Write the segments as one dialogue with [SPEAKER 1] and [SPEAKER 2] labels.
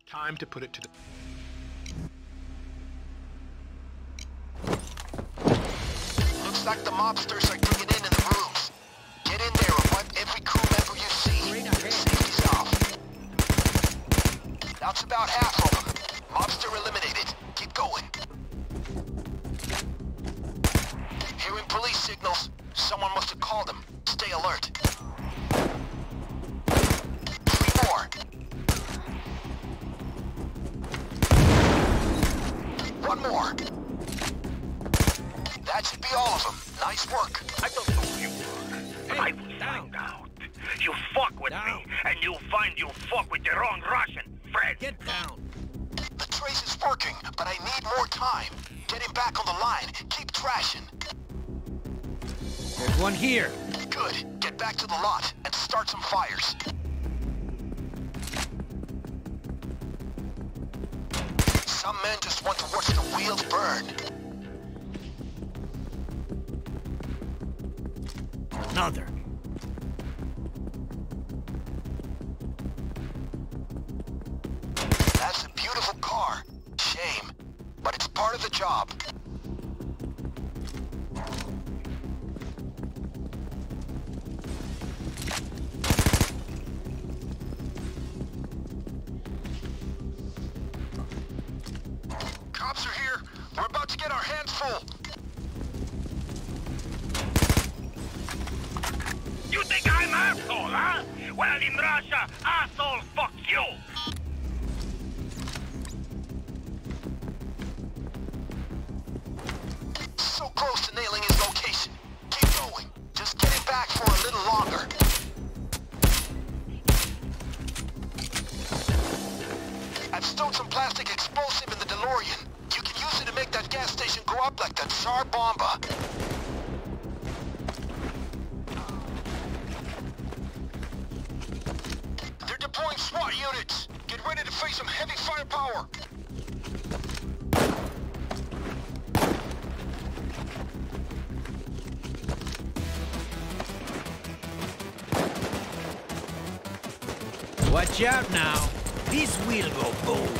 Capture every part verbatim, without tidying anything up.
[SPEAKER 1] Time to put it to the...
[SPEAKER 2] Looks like the mobsters are digging in in the rooms. Get in there and wipe every crew member you see. Safety's off. That's about half of them. Mobster eliminated. Keep going. Hearing police signals. Someone must have called them. Stay alert. Three more. One more. That should be all of them. Nice work.
[SPEAKER 3] I don't know who you are, but hey, I will find out. You fuck with down. me, and you'll find you fuck with your own Russian friend.
[SPEAKER 4] Get down.
[SPEAKER 2] The trace is working, but I need more time. Getting back on the line. Keep trashing.
[SPEAKER 4] There's one here.
[SPEAKER 2] Good. Get back to the lot and start some fires. Some men just want to watch the wheels burn.
[SPEAKER 4] Another.
[SPEAKER 2] That's a beautiful car. Shame. But it's part of the job. Cops are here. We're about to get our hands full.
[SPEAKER 3] You think I'm asshole, huh? Well, in Russia, asshole fucks you.
[SPEAKER 2] So close to nailing his location. Keep going. Just get it back for a little longer. I've stowed some plastic explosive in the DeLorean. You can use it to make that gas station go up like the Tsar Bomba. They're deploying SWAT units. Get ready to face some heavy firepower.
[SPEAKER 4] Watch out now. This will go boom.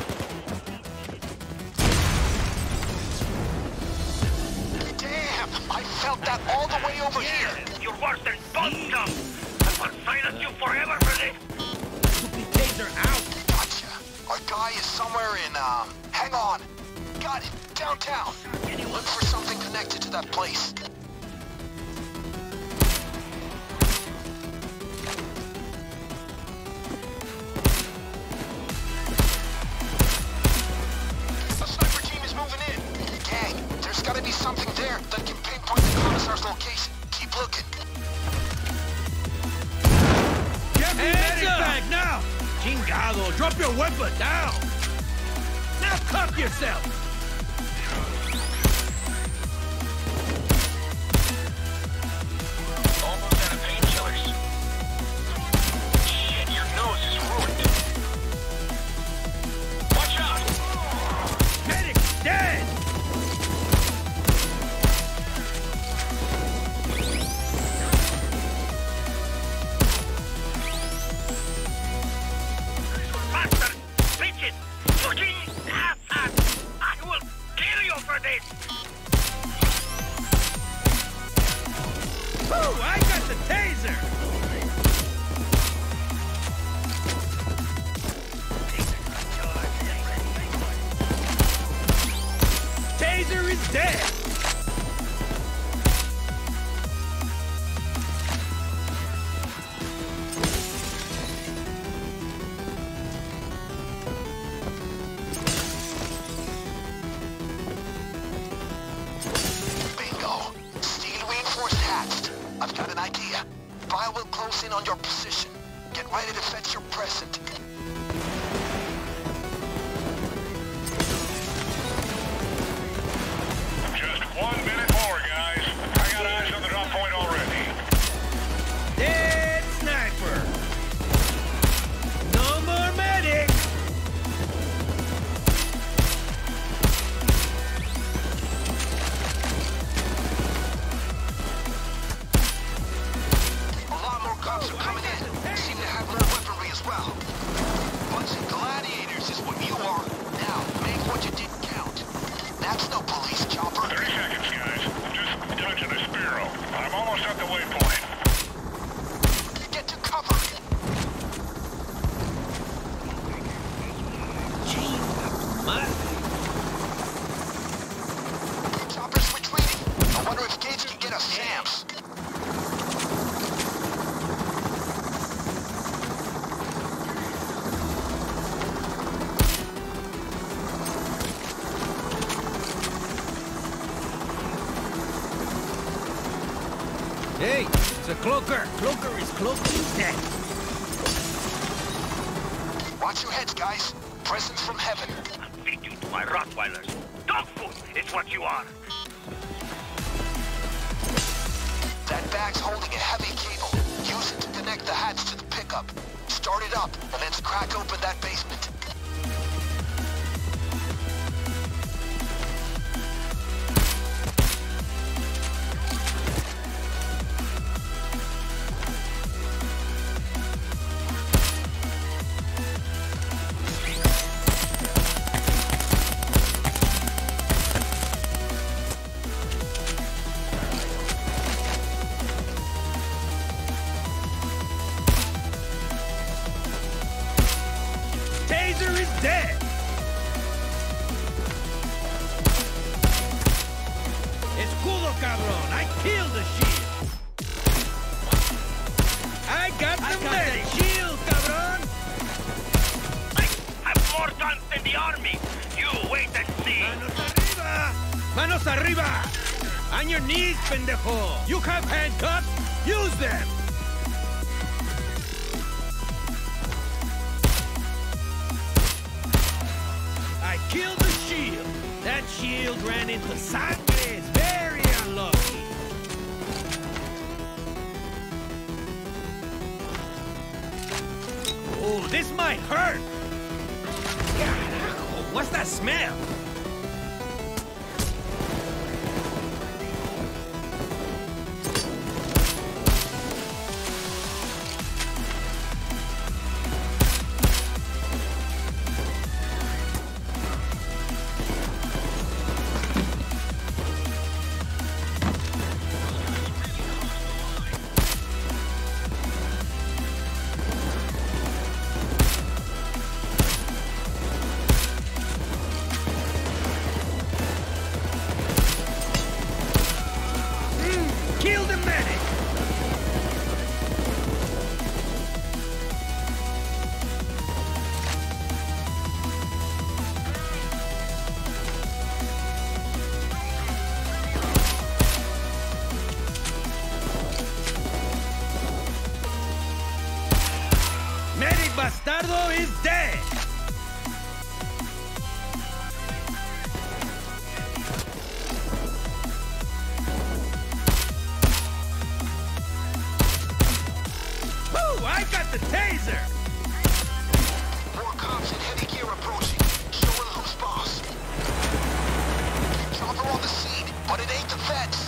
[SPEAKER 2] Damn! I felt that all the way over
[SPEAKER 3] yeah,
[SPEAKER 2] here.
[SPEAKER 3] You're worse than bug scum. I will silence you forever for this.
[SPEAKER 4] Stupid taser out.
[SPEAKER 2] Gotcha. Our guy is somewhere in, um, hang on. Got it. Downtown. Look for something connected to that place. There's gotta be something there that can pinpoint the commissar's location. Keep looking.
[SPEAKER 4] Get me medic back now! Chingado, drop your weapon down! Now cuff yourself!
[SPEAKER 2] Almost out of painkillers. Shit, your nose is ruined. Watch out!
[SPEAKER 4] Medic, dead! Ooh, I got the taser! Taser is dead!
[SPEAKER 2] I've got an idea. Fire will close in on your position. Get ready to fetch your present.
[SPEAKER 5] Just one minute more, guys. I got eyes on the drop point already.
[SPEAKER 4] Dead sniper! No more medic!
[SPEAKER 2] Cops are coming in. Seem to have more weaponry as well.
[SPEAKER 4] Hey, it's a cloaker. Cloaker is cloaker is dead.
[SPEAKER 2] Watch your heads, guys. Presents from heaven.
[SPEAKER 3] I'll feed you to my Rottweilers. Dog food is what you are.
[SPEAKER 2] That bag's holding a heavy cable. Use it to connect the hatch to the pickup. Start it up, and then crack open that basement.
[SPEAKER 4] Dead! Escudo, cabrón! I killed the shield! I got the, I got the shield, cabrón!
[SPEAKER 3] I have more guns than the army! You wait and see!
[SPEAKER 4] Manos arriba! Manos arriba! On your knees, pendejo! You have handcuffs? Use them! Kill the shield! That shield ran into sangre. It's very unlucky. Oh, this might hurt! Carajo, what's that smell? Bastardo is dead! Woo! I got the taser!
[SPEAKER 2] More cops in heavy gear approaching. Showing who's boss. Chopper on the scene, but it ain't the feds.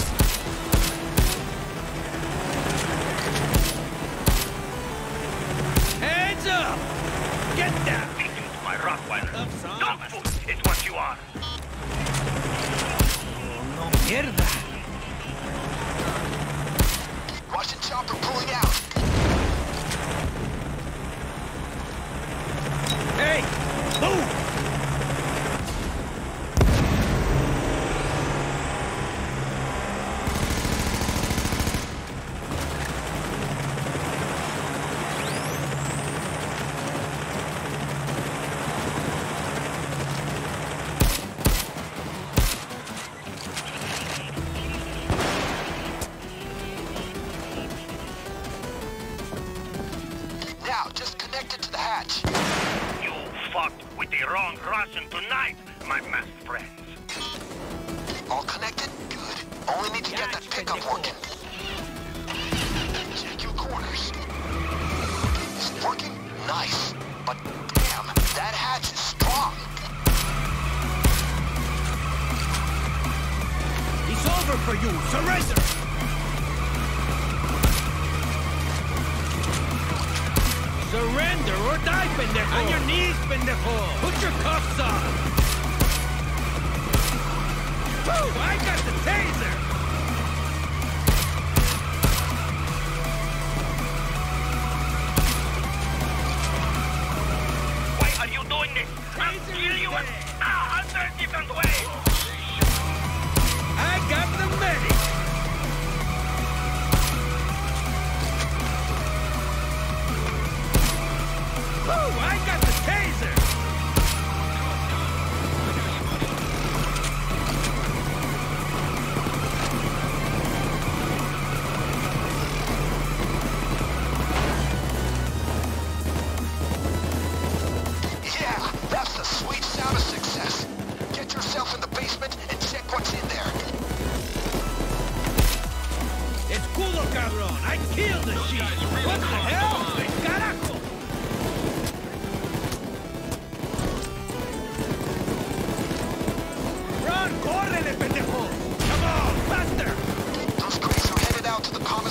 [SPEAKER 4] Hands up! Get down!
[SPEAKER 3] Feed you to my Rottweiler.
[SPEAKER 4] Up, son.
[SPEAKER 3] Dog food is what you are.
[SPEAKER 4] Oh, no mierda!
[SPEAKER 2] Russian chopper pulling out.
[SPEAKER 4] Hey! Move!
[SPEAKER 2] Now, just connect it to the hatch.
[SPEAKER 3] You fucked with the wrong Russian tonight, my masked friends.
[SPEAKER 2] All connected? Good. Only need to get that pickup working. Check your corners. Is it working? Nice. But damn, that hatch is strong.
[SPEAKER 4] It's over for you! Surrender! Surrender or die, pendejo! On your knees, pendejo! Put your cuffs on! Woo! I got the taser!
[SPEAKER 3] Why are you doing this? I'll kill you in a hundred different ways!
[SPEAKER 4] I got the medic! Woo! I got the taser!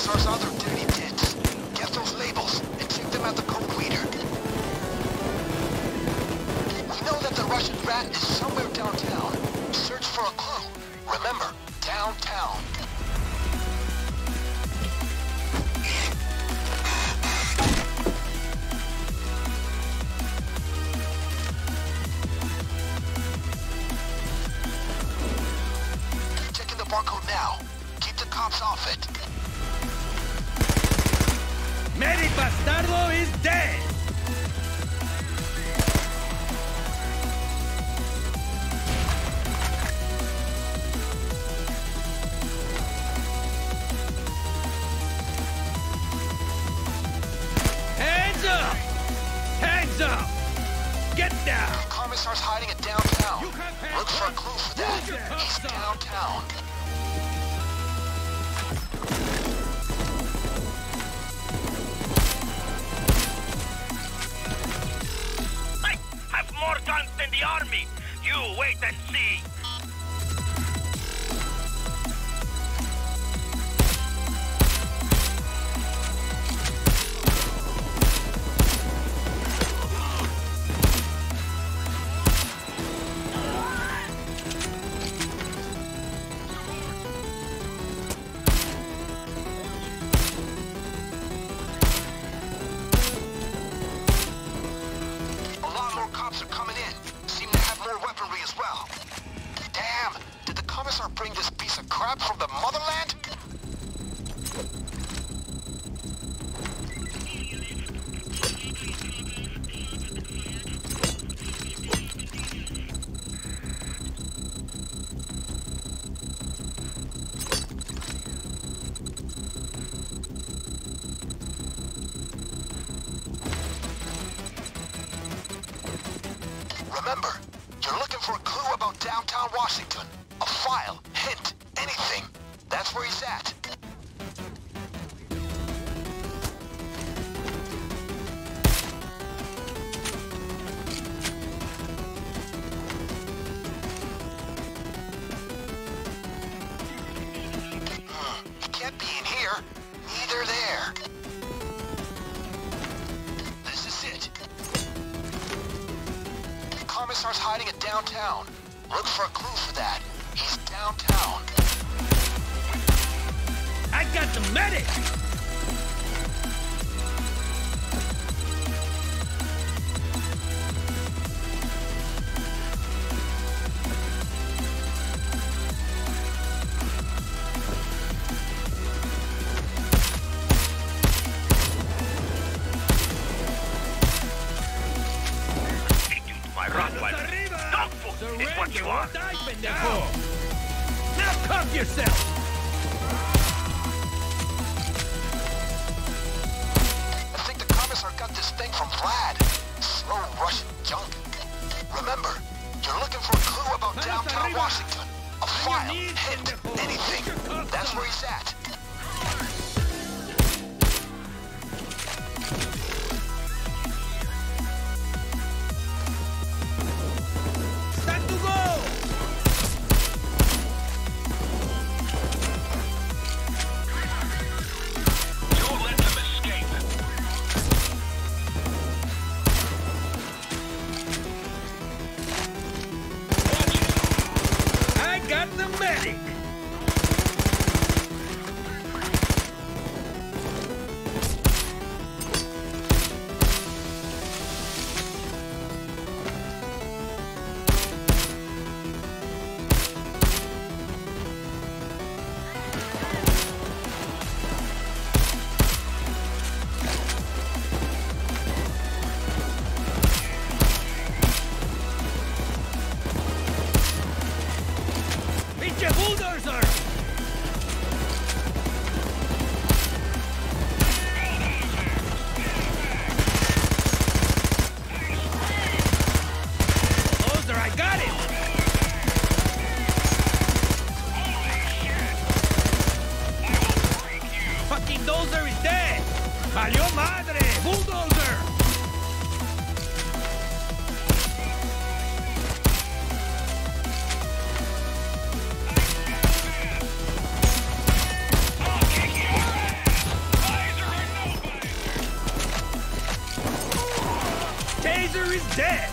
[SPEAKER 2] Commissar's other dirty tits. Get those labels and check them at the code reader. We know that the Russian rat is somewhere downtown. Search for a clue. Remember, downtown. Checking the barcode now. Keep the cops off it.
[SPEAKER 4] Medic Bastardo is dead! Hands up! Hands up! Get down!
[SPEAKER 2] Commissar's hiding it downtown.
[SPEAKER 4] You have hands
[SPEAKER 2] Look for a
[SPEAKER 4] up.
[SPEAKER 2] clue for
[SPEAKER 4] Use your
[SPEAKER 2] that.
[SPEAKER 4] cuffs
[SPEAKER 2] He's
[SPEAKER 4] up.
[SPEAKER 2] downtown.
[SPEAKER 3] I have more guns than the army. You wait and see.
[SPEAKER 2] A lot more cops are coming in. Seem to have more weaponry as well. Damn! Did the commissar bring this piece of crap from the motherland? Remember, you're looking for a clue about downtown Washington. A file, hint, anything. That's where he's at. Hmm, he can't be in here. Neither there. This is it. Commissar's hiding it downtown. Look for a clue for that. He's downtown.
[SPEAKER 4] I got the medic!
[SPEAKER 3] Take you to my Rottweiler. Dog food is what you are.
[SPEAKER 4] Die, pendejo! Now cuff yourself!
[SPEAKER 2] I think the commissar got this thing from Vlad. Slow Russian junk. Remember, you're looking for a clue about downtown Washington. A file, hint, anything. That's where he's at.
[SPEAKER 4] Time to go!
[SPEAKER 5] Don't let them escape.
[SPEAKER 4] I got the medic! Taser is dead.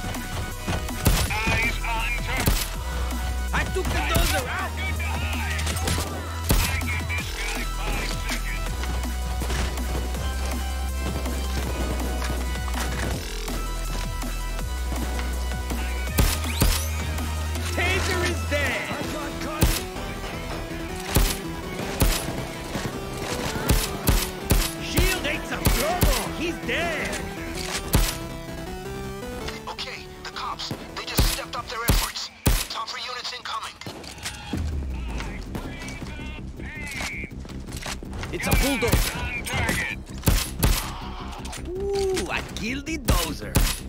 [SPEAKER 5] Eyes on target.
[SPEAKER 4] I took the dozer out.
[SPEAKER 5] Good to hide. I give this guy five seconds.
[SPEAKER 4] Taser is dead. Shield ate some turbo. He's dead.
[SPEAKER 2] Okay, the cops, they just stepped up their efforts. Time for units incoming.
[SPEAKER 4] It's a bulldozer.
[SPEAKER 5] On target.
[SPEAKER 4] Ooh, I killed the dozer.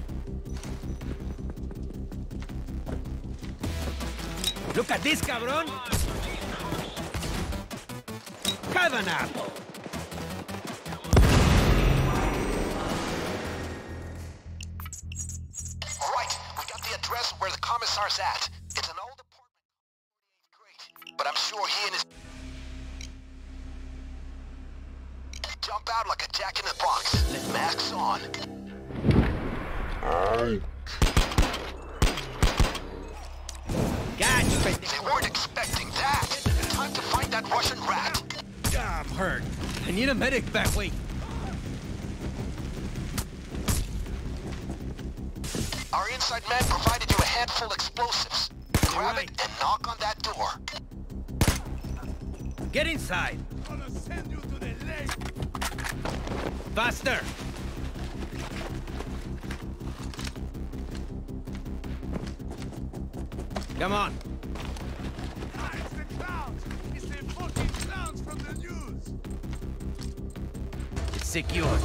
[SPEAKER 4] Look at this, cabron. Have an apple.
[SPEAKER 2] All right, we got the address where the commissar's at. It's an old apartment. Great, but I'm sure he and his... Jump out like a jack in the box. Masks on.
[SPEAKER 4] Gotcha.
[SPEAKER 2] They weren't expecting that. Time to find that Russian rat.
[SPEAKER 4] Ah, I'm hurt. I need a medic back. Wait.
[SPEAKER 2] Our inside man provided you a handful of explosives. Grab it and knock on that door.
[SPEAKER 4] Get inside. Faster. Come on.
[SPEAKER 1] Ah, it's the clowns! It's the fucking clowns from the news!
[SPEAKER 4] It's secure.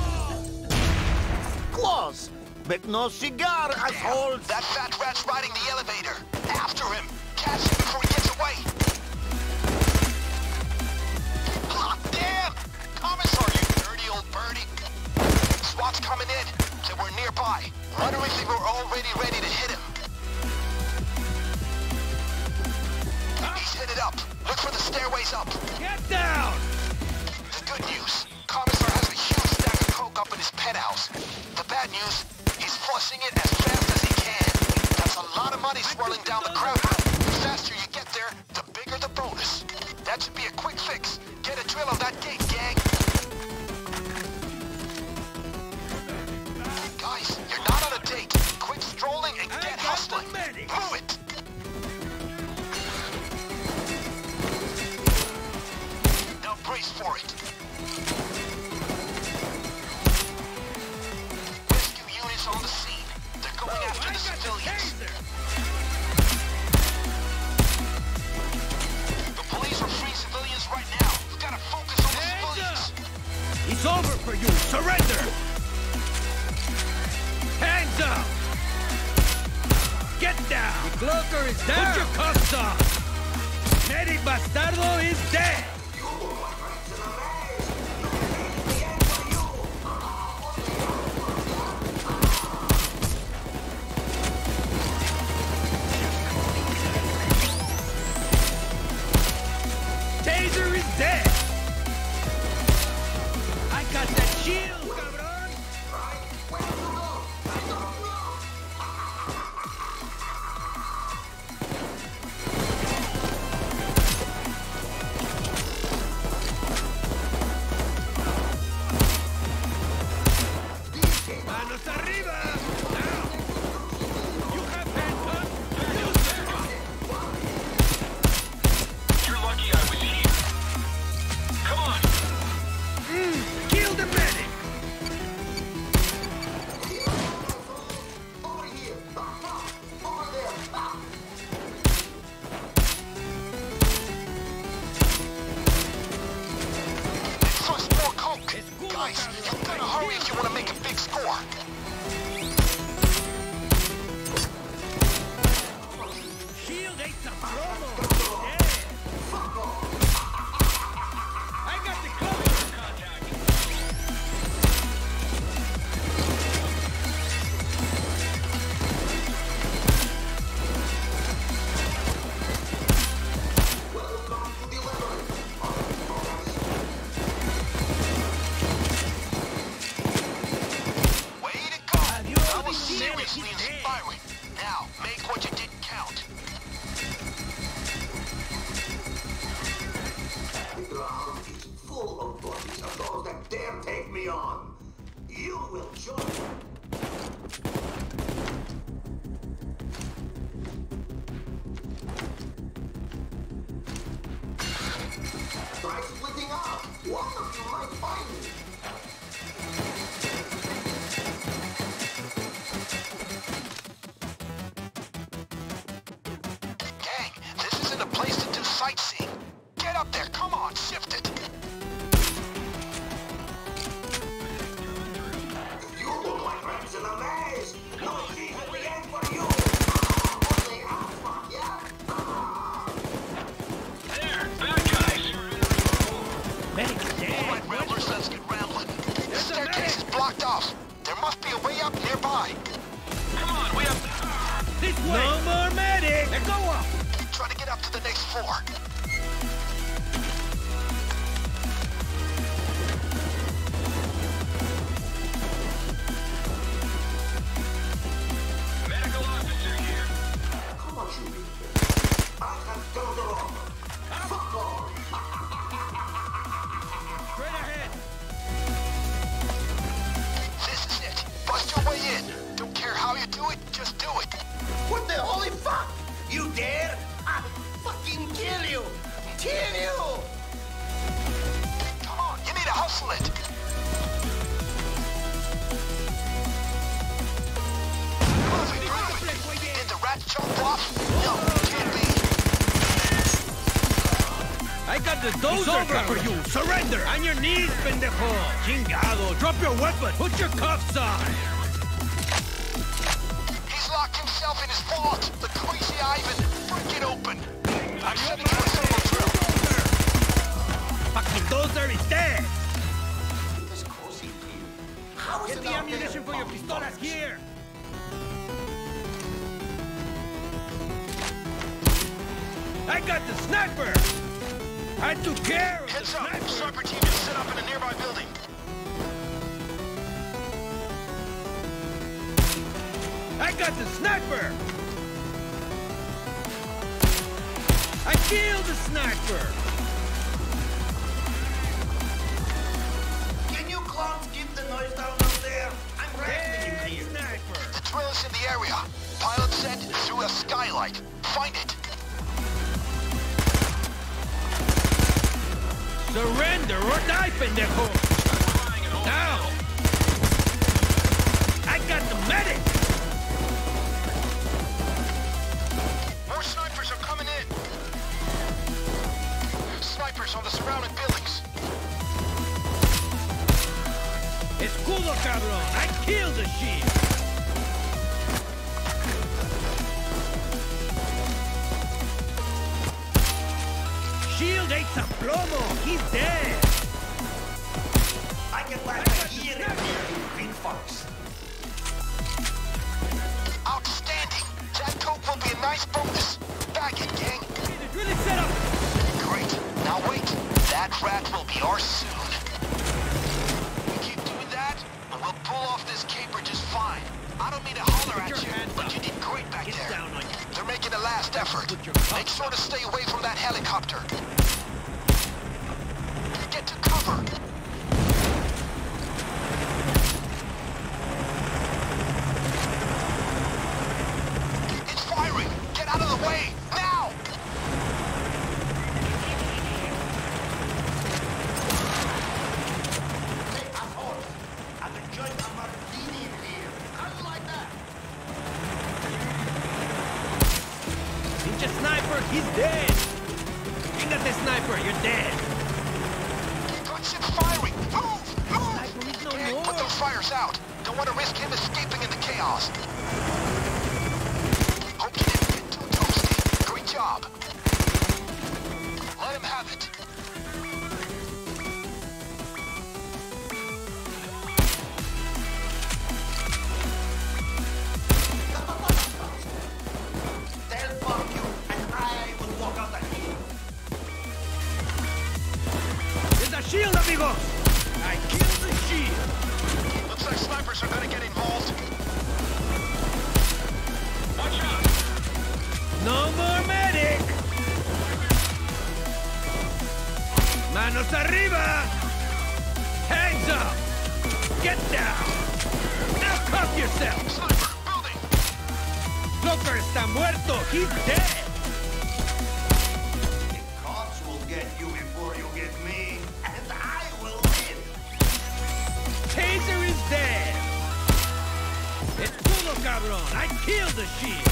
[SPEAKER 6] Close, but no cigar, assholes.
[SPEAKER 2] That fat rat's riding the elevator. After him. Catch him before he gets away. Hot damn! Commissar, you dirty old birdie. SWAT's coming in. They were nearby. Wondering if they were already ready to hit him. He's hit it up. Look for the stairways up.
[SPEAKER 4] Get down!
[SPEAKER 2] The good news. Commissar has a huge stack of coke up in his penthouse. The bad news, he's flushing it as fast as he can. That's a lot of money swirling down the crowd. The faster you get there, the bigger the bonus. That should be a quick fix. Get a drill on that gate, gang. Guys, you're not on a date. Quit strolling and get hustling. Move it. Now brace for it. Rescue units on the scene. They're going after the civilians. The police are free civilians right now. We gotta focus on the civilians.
[SPEAKER 4] It's over for you. Surrender. Hands up. Get down. The cloaker is down. Put your cuffs on. Medic Bastardo is dead. Taser is dead. I got that shield, cabron.
[SPEAKER 2] seriously inspiring. Now, make what you didn't count.
[SPEAKER 7] The ground is full of bodies of those that dare take me on. You will join them. Try splitting up. One of you might find me.
[SPEAKER 2] Gang, this isn't a place to do sightseeing. Get up there, come on, shift it.
[SPEAKER 7] You look like rats in a maze. No cheese at the end for you. Only half, yeah?
[SPEAKER 5] There, bad guys.
[SPEAKER 2] All right, ramblers, let's get rambling. The staircase is blocked off. There must be a way up nearby.
[SPEAKER 5] Come on, we have...
[SPEAKER 4] This way! No more medic! Let go up!
[SPEAKER 2] Try to get up to the next floor.
[SPEAKER 5] Medical officer here.
[SPEAKER 7] Come on, you people. I can go the wrong. Fuck off.
[SPEAKER 4] Straight ahead!
[SPEAKER 2] This is it. Bust your way in. Don't care how you do it, just do it.
[SPEAKER 6] What the holy fuck? You dare? I'll fucking kill you! Kill you!
[SPEAKER 2] Come on, you need to hustle it. Move it, move it. Did the rat jump off? No, can't be.
[SPEAKER 4] I got the dozer for you! Surrender! On your knees, pendejo! Chingado! Drop your weapon! Put your cuffs on!
[SPEAKER 2] He's locked himself in his vault. The crazy Ivan. Break it open. I'm sending you a solo drill.
[SPEAKER 4] Fucking dozer is dead!
[SPEAKER 7] It is cozy here. How is
[SPEAKER 4] Get
[SPEAKER 7] it
[SPEAKER 4] the
[SPEAKER 7] out
[SPEAKER 4] ammunition
[SPEAKER 7] there?
[SPEAKER 4] for your pistolas here! I got the sniper! I took care of the
[SPEAKER 2] Heads up.
[SPEAKER 4] sniper!
[SPEAKER 2] Sniper team is set up in a nearby building.
[SPEAKER 4] I got the sniper! I killed the sniper!
[SPEAKER 6] Can you clowns keep the noise down out there? I'm resting
[SPEAKER 4] Hey,
[SPEAKER 6] in here.
[SPEAKER 4] sniper!
[SPEAKER 2] The drill is in the area. Pilot said through a skylight. Find it.
[SPEAKER 4] Surrender or die, pendejo! Down! I got the medic!
[SPEAKER 2] More snipers are coming in. Snipers on the surrounding buildings.
[SPEAKER 4] Escudo, cabrón! I killed the shield! Shield ate some plomo! He's dead!
[SPEAKER 6] I can last a year in here, you green fucks.
[SPEAKER 2] Outstanding. That coke will be a nice bonus. Back it, gang.
[SPEAKER 4] Hey, the drill is set up!
[SPEAKER 2] Great. Now wait. That rat will be ours soon. We keep doing that, and we'll pull off this caper just fine. I don't mean to holler
[SPEAKER 4] Put
[SPEAKER 2] at
[SPEAKER 4] your
[SPEAKER 2] you,
[SPEAKER 4] hands
[SPEAKER 2] but
[SPEAKER 4] up.
[SPEAKER 2] you did great back
[SPEAKER 4] Get
[SPEAKER 2] there.
[SPEAKER 4] down on your...
[SPEAKER 2] They're making a last effort.
[SPEAKER 4] Put your
[SPEAKER 2] Make
[SPEAKER 4] cuffs
[SPEAKER 2] sure to stay away from that helicopter. Get to cover. It's firing. Get out of the way, now!
[SPEAKER 7] Hey, assholes. I've enjoyed a martini in here. How do you like that?
[SPEAKER 4] Pinche sniper, he's dead! Fíjate, sniper, you're dead!
[SPEAKER 2] Gunship firing. Move! Move!
[SPEAKER 4] Sniper is no
[SPEAKER 2] Gang,
[SPEAKER 4] more!
[SPEAKER 2] put those fires out. Don't want to risk him escaping in the chaos. Hope you didn't get too toasty. Great job. Let him have it.
[SPEAKER 6] They'll fuck you, and I will walk out of here.
[SPEAKER 4] There's a shield, amigos! I killed the shield!
[SPEAKER 2] Looks like snipers are gonna get involved.
[SPEAKER 4] Manos arriba! Hands up! Get down! Now cuff yourself!
[SPEAKER 2] Sniper, building!
[SPEAKER 4] Locker está muerto! He's dead!
[SPEAKER 6] The cops will get you before you get me, and I will win.
[SPEAKER 4] Taser is dead! It's Pulo, cabrón! I killed the shield!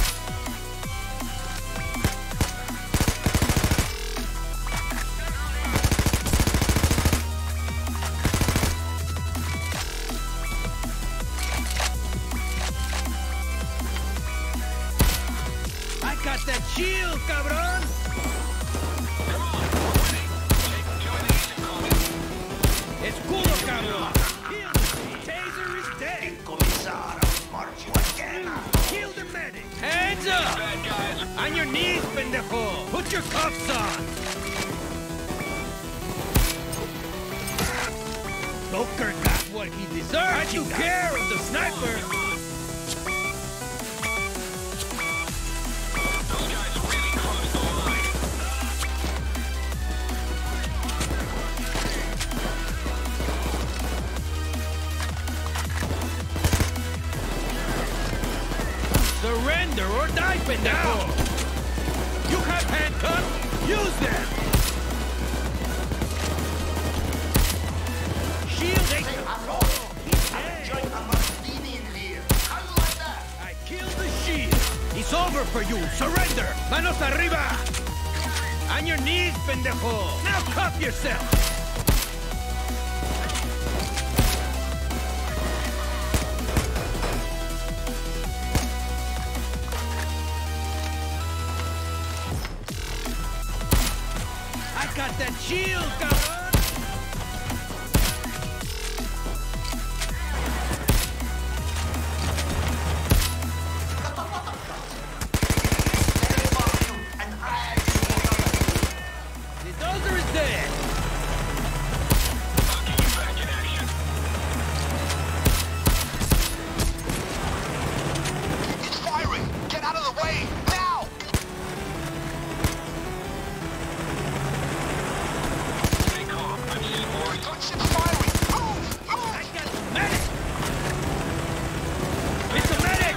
[SPEAKER 4] Got that shield, cabrón!
[SPEAKER 5] Come on, we're winning. Take two of these and call it.
[SPEAKER 4] It's Pulo, cabrón! Kill the taser is dead!
[SPEAKER 6] Commissar, march you again.
[SPEAKER 4] Kill the medic! Hands up!
[SPEAKER 5] Bad guys.
[SPEAKER 4] On your knees, pendejo! Put your cuffs on! Loker got what he deserved! I took care of the sniper! Surrender or die, pendejo! You have handcuffs? Use them! Shield ain't...
[SPEAKER 6] Hello.
[SPEAKER 4] He's
[SPEAKER 6] I'm
[SPEAKER 4] dead!
[SPEAKER 6] enjoying a martini in here. How you like that?
[SPEAKER 4] I killed the shield! It's over for you! Surrender! Manos arriba! On your knees, pendejo! Now cuff yourself! Got that shield, cabrón! The dozer is dead!
[SPEAKER 5] I'll get you back in action.
[SPEAKER 2] It's firing! Get out of the way! Now!
[SPEAKER 5] Stay calm. I'm seeing more.
[SPEAKER 2] Gunship firing! Move!
[SPEAKER 4] I
[SPEAKER 2] Move!
[SPEAKER 4] got a medic! It's a medic!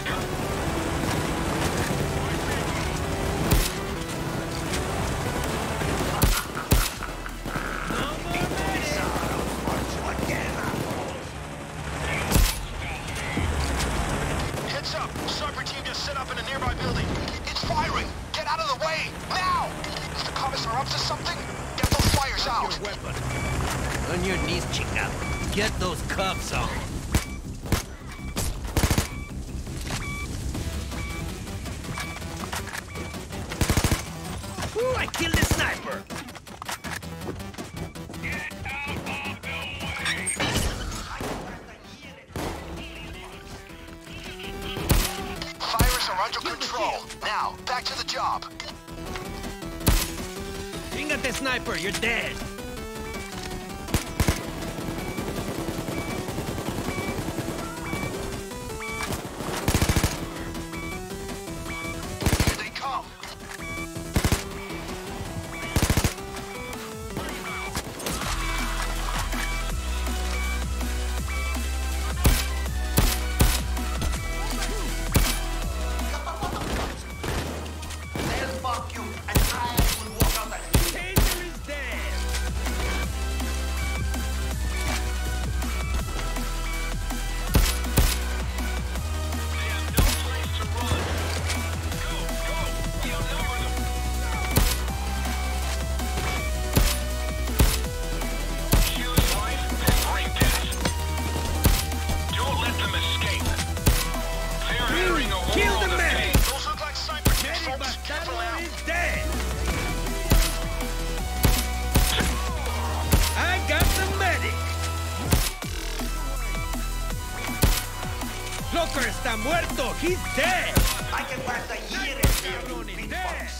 [SPEAKER 4] No more medic!
[SPEAKER 6] March you again.
[SPEAKER 2] Heads up! Sniper team just set up in a nearby building. It's firing! Get out of the way! Now! If the cops are up to something, get those fires out!
[SPEAKER 4] Your weapon. On your knees, chica. Get those cuffs on. Ooh, I killed the sniper.
[SPEAKER 2] Fires are under control. Now, back to the job.
[SPEAKER 4] Chingate, sniper, you're dead.
[SPEAKER 2] Here they come.
[SPEAKER 6] They'll fuck you, and I will walk out that here.
[SPEAKER 4] Taser is dead.
[SPEAKER 5] They have no place to run. Go, go. We outnumber them. Choose life and bring death. Don't let them escape. They're entering a
[SPEAKER 4] Kill
[SPEAKER 5] world
[SPEAKER 4] the
[SPEAKER 5] of
[SPEAKER 4] man.
[SPEAKER 5] pain.
[SPEAKER 2] Those look like sniper teams,
[SPEAKER 4] Medic
[SPEAKER 2] folks. Careful
[SPEAKER 4] Bastardo
[SPEAKER 2] now.
[SPEAKER 4] is dead. I got the medic. Locker está muerto. He's dead.
[SPEAKER 6] I can last a year in here, you
[SPEAKER 4] Cabrón, he's
[SPEAKER 6] big
[SPEAKER 4] dead.
[SPEAKER 6] fucks.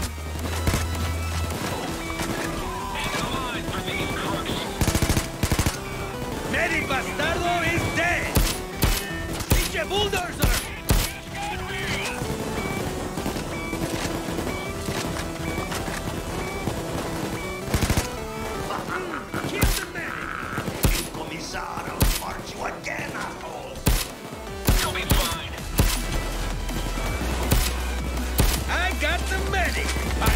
[SPEAKER 5] End of the line for these crooks.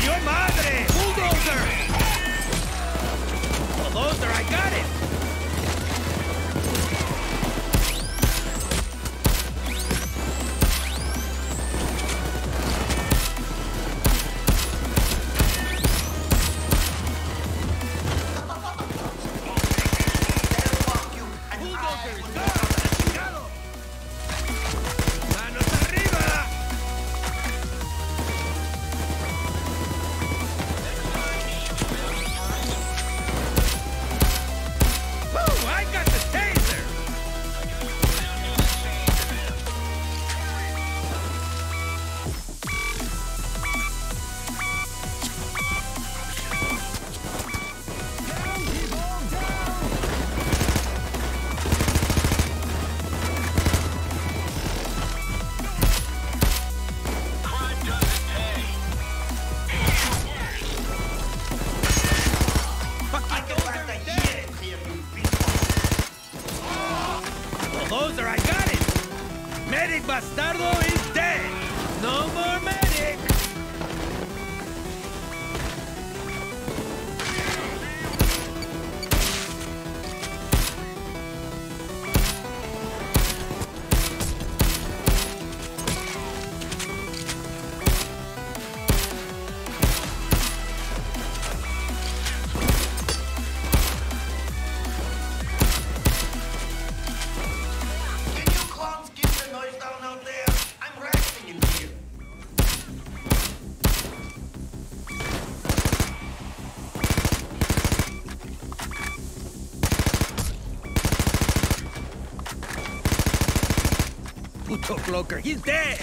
[SPEAKER 4] ¡Valió madre! ¡Bulldozer! Bulldozer, I got it! Bulldozer, I got it! Medic Bastardo is dead! No more medic! Puto cloaker, he's dead!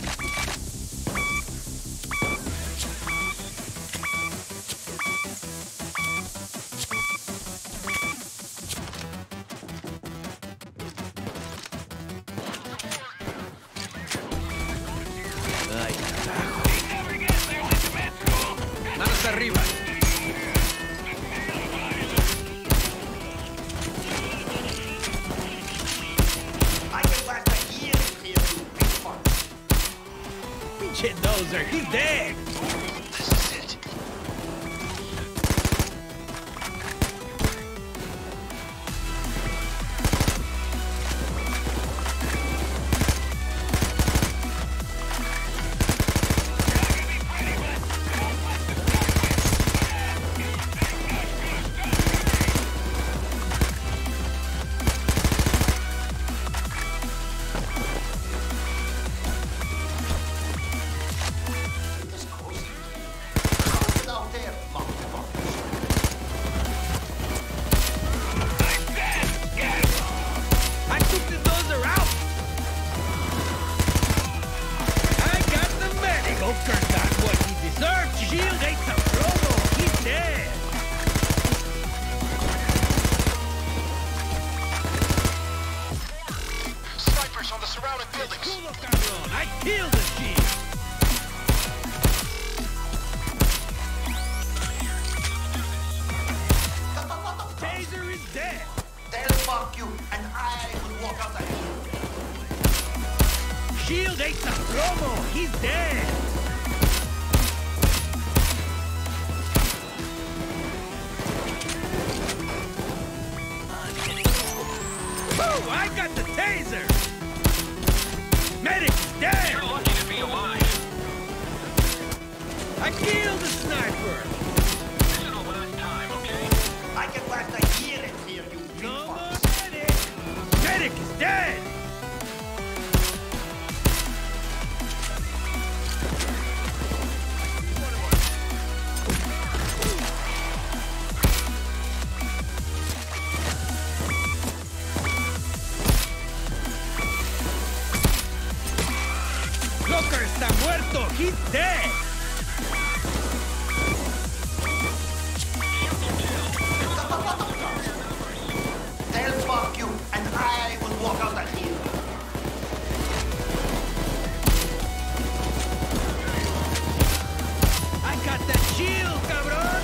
[SPEAKER 4] Ay, carajo. Manos arriba. Dozer, he's dead!
[SPEAKER 2] This is it.
[SPEAKER 4] I killed the chief! Taser is dead!
[SPEAKER 6] They'll fuck you, and I will walk out the hill.
[SPEAKER 4] Shield ate the promo! He's dead! Woo! I got the taser! Medic's dead!
[SPEAKER 5] You're lucky to be alive.
[SPEAKER 4] I killed the sniper!
[SPEAKER 5] This is the last time, okay?
[SPEAKER 6] I can last a year in here, you big
[SPEAKER 4] No more
[SPEAKER 6] fucks.
[SPEAKER 4] medic! Medic is dead! Joker está muerto! He's dead!
[SPEAKER 6] They'll fuck you, and I will walk out the hill.
[SPEAKER 4] I got that shield, cabrón!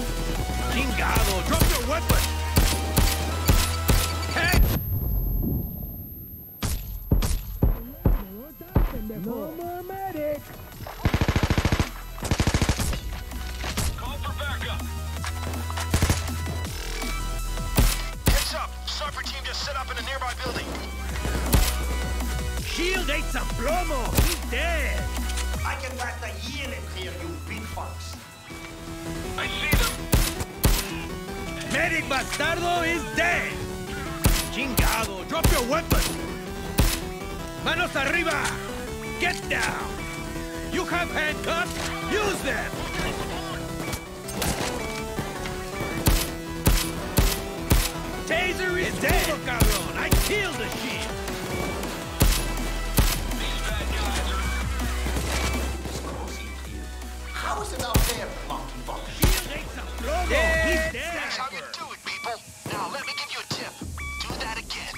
[SPEAKER 4] Chingado! Drop your weapon! Head! No more medic!
[SPEAKER 5] Call for backup.
[SPEAKER 2] Heads up! Sniper team just set up in a nearby building.
[SPEAKER 4] Shield ate some plomo! He's dead!
[SPEAKER 6] I can last a year in here, you big fucks.
[SPEAKER 5] I see them.
[SPEAKER 4] Medic Bastardo is dead! Chingado! Drop your weapon! Manos arriba! Get down! You have handcuffs? Use them! Taser is dead! Cabron! I killed the shield!
[SPEAKER 5] These bad guys are...
[SPEAKER 6] How is it out there, monkey fuck?
[SPEAKER 4] Shield ate some plomo!
[SPEAKER 2] Yeah,
[SPEAKER 4] He's dead!
[SPEAKER 2] that's how you do it, people. Now let me give you a tip. Do that again.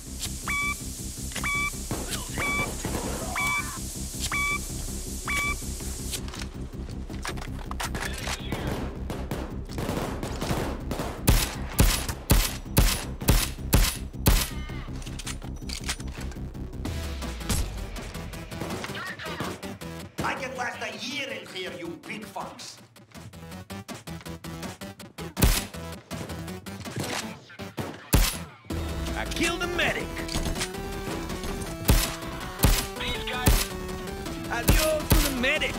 [SPEAKER 6] I can last a year in here, you big fucks.
[SPEAKER 4] I killed a medic!
[SPEAKER 5] These guys...
[SPEAKER 4] Adios to the medic!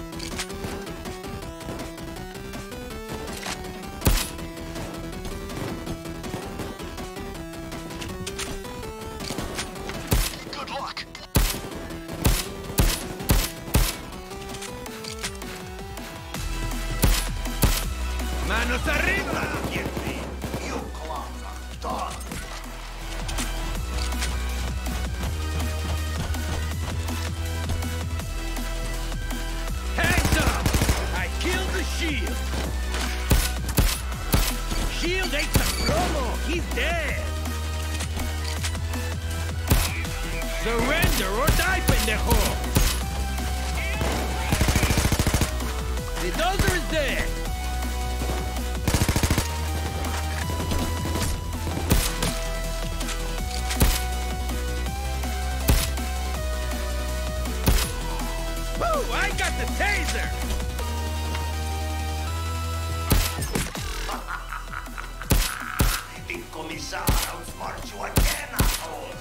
[SPEAKER 2] Good luck.
[SPEAKER 4] Manos arriba!
[SPEAKER 6] You clowns are done.
[SPEAKER 4] Hands up! I killed the shield! Shield ate some promo! He's dead! Surrender or die, pendejo! The dozer is dead! Woo! I got the taser!
[SPEAKER 6] The commissar outsmarts you again, assholes.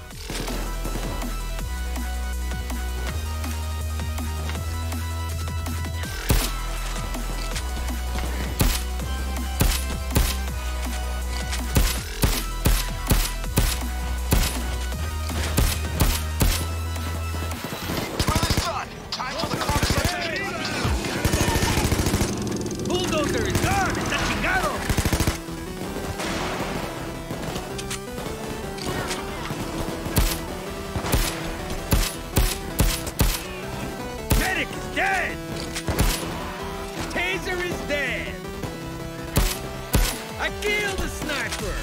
[SPEAKER 2] Drill is done. Time for the commissar.
[SPEAKER 4] Bulldozer is gone! ¡Está chingado! Medic is dead! Taser is dead! I killed the sniper!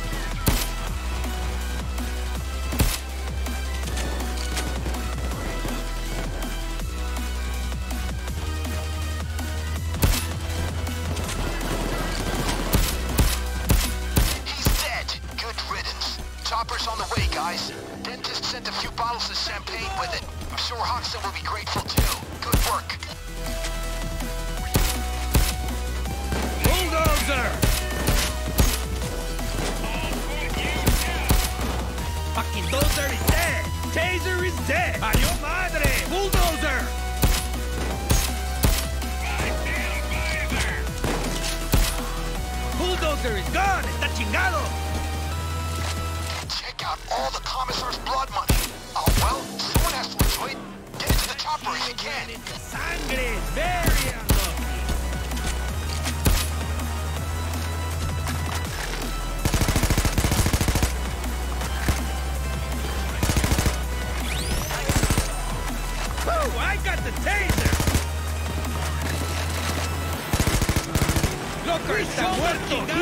[SPEAKER 2] He's dead. Good riddance. Chopper's on the way, guys. Dentist sent a few bottles of champagne with it. I'm sure Hodgson will be grateful too. Good work.
[SPEAKER 4] Bulldozer! Fucking dozer is dead! Taser is dead! Adios madre! Bulldozer! Bulldozer is gone! Está chingado!
[SPEAKER 2] Check out all the commissar's blood money. Oh well, someone has to enjoy it. Get into the chopper if you can.
[SPEAKER 4] Sangre is very unlucky. Woo! I got the taser! Loco está muerto!